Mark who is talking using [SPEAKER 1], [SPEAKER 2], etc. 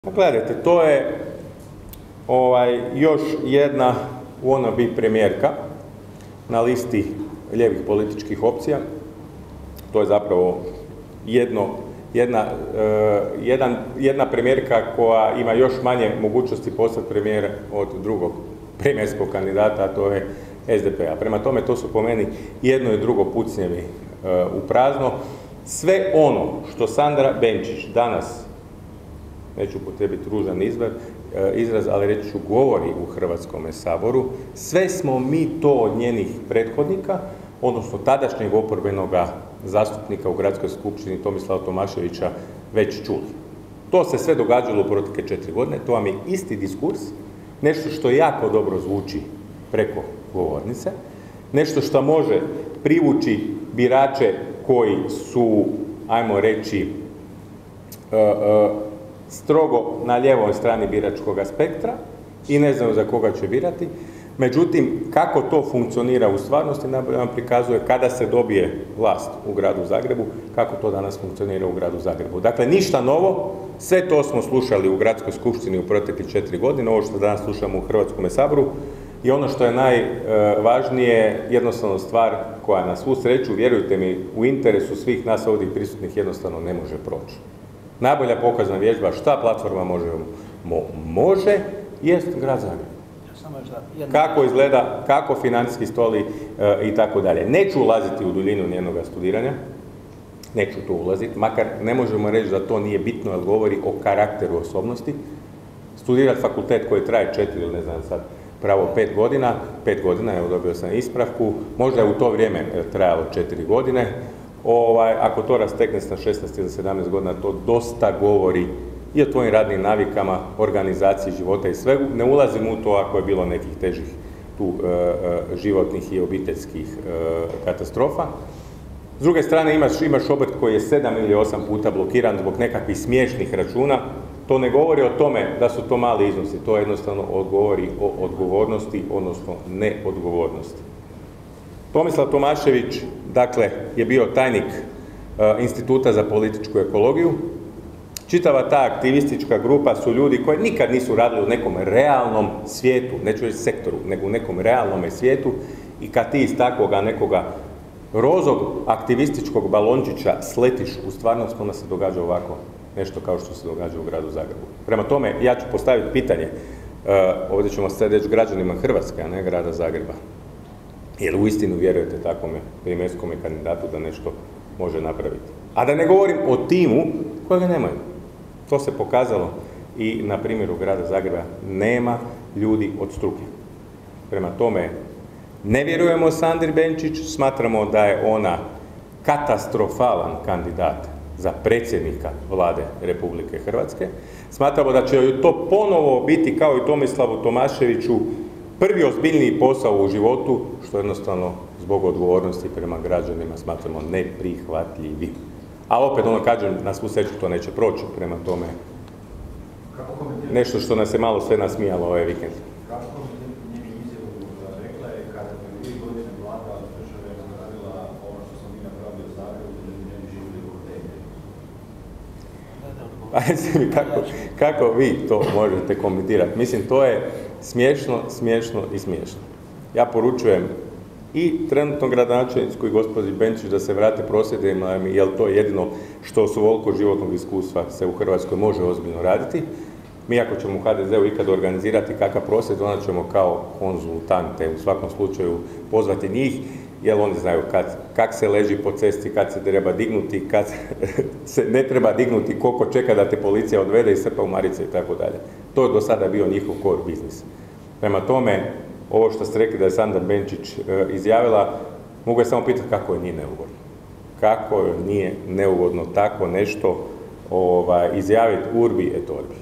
[SPEAKER 1] Gledajte, to je još jedna wannabe premijerka na listi lijevih političkih opcija. To je zapravo jedna premijerka koja ima još manje mogućnosti postati premijer od drugog premijerskog kandidata, a to je SDP-a. Prema tome, to su po meni jedno i drugo pucnjevi u prazno. Sve ono što Sandra Benčić danas, neću upotrijebiti ružan izraz, ali reći ću govori u Hrvatskome saboru, sve smo mi to od njenih prethodnika, odnosno tadašnjeg oporbenog zastupnika u Gradskoj skupštini Tomislava Tomaševića već čuli. To se sve događalo u protekle 4 godine, to vam je isti diskurs, nešto što jako dobro zvuči preko govornice, nešto što može privući birače koji su, ajmo reći, strogo na lijevoj strani biračkog spektra i ne znaju za koga će birati. Međutim, kako to funkcionira u stvarnosti, nam prikazuje kada se dobije vlast u gradu Zagrebu, kako to danas funkcionira u gradu Zagrebu. Dakle, ništa novo, sve to smo slušali u Gradskoj skupštini u proteklih 4 godine, ovo što danas slušamo u Hrvatskome saboru, i ono što je najvažnije, jednostavno stvar koja na svu sreću, vjerujte mi, u interesu svih nas ovdje prisutnih jednostavno ne može proći. Najbolja pokazna vježba šta platforma može, jest grad Zagreb. Kako izgleda, kako financijski stoli i tako dalje. Neću ulaziti u duljinu njenog studiranja, neću tu ulaziti, makar ne možemo reći da to nije bitno, jer govori o karakteru osobnosti. Studirati fakultet koji traje 4 ili ne znam sad, pravo 5 godina, evo dobio sam ispravku, možda je u to vrijeme trajalo 4 godine, ako to rastekne na 16 ili 17 godina, to dosta govori i o tvojim radnim navikama, organizaciji života i svegu. Ne ulazim u to ako je bilo nekih težih tu životnih i obiteljskih katastrofa. S druge strane, imaš obrt koji je 7 ili 8 puta blokiran zbog nekakvih smiješnih računa. To ne govori o tome da su to mali iznosi, to jednostavno govori o odgovornosti, odnosno neodgovornosti. Tomislav Tomašević, dakle, je bio tajnik Instituta za političku ekologiju. Čitava ta aktivistička grupa su ljudi koji nikad nisu radili u nekom realnom svijetu, neću reći sektoru, nego u nekom realnom svijetu, i kad ti iz takvoga nekoga rozog aktivističkog balončića sletiš u stvarnost, onda se događa ovako nešto kao što se događa u gradu Zagrebu. Prema tome, ja ću postaviti pitanje, ovdje ćemo sad reći građanima Hrvatske, a ne grada Zagreba. Jer uistinu vjerujete takvome premijerskome kandidatu da nešto može napraviti. A da ne govorim o timu kojega nemaju. To se pokazalo i na primjeru grada Zagreba. Nema ljudi od struke. Prema tome, ne vjerujemo Sandri Benčić, smatramo da je ona katastrofalan kandidat za predsjednika Vlade Republike Hrvatske. Smatramo da će joj to ponovo biti, kao i Tomislavu Tomaševiću, prvi ozbiljniji posao u životu, što jednostavno zbog odgovornosti prema građanima smatramo neprihvatljivi. Ali opet, kažem, na svu sreću to neće proći, prema tome nešto što nas je malo sve nasmijalo ovaj vikend.
[SPEAKER 2] Kako komentirate njenu izjavu, rekla je kada je 2 godine vlada države napravila ono što smo mi napravili u Zagrebu, da ljudi ne bi živjeli u hotelu.
[SPEAKER 1] Kako vi to možete komentirati? Mislim, to je smiješno i smiješno. Ja poručujem i trenutno gradonačelniku i gospođi Benčić da se vrate prosvjedima, jer to je jedino što su ovoliko životnog iskustva se u Hrvatskoj može ozbiljno raditi. Mi ako ćemo u HDZ-u ikad organizirati kakav prosvjed, onda ćemo kao konzultante u svakom slučaju pozvati njih, jer oni znaju kad se leži po cesti, kad se treba dignuti, kad se ne treba dignuti, koliko čeka da te policija odvede i srpa u marice i tako dalje. To je do sada bio njihov core biznis. Prema tome, ovo što ste rekli da je Sandra Benčić izjavila, mogu je samo pitati kako je nije neugodno. Kako je nije neugodno tako nešto izjaviti urbi et orbi.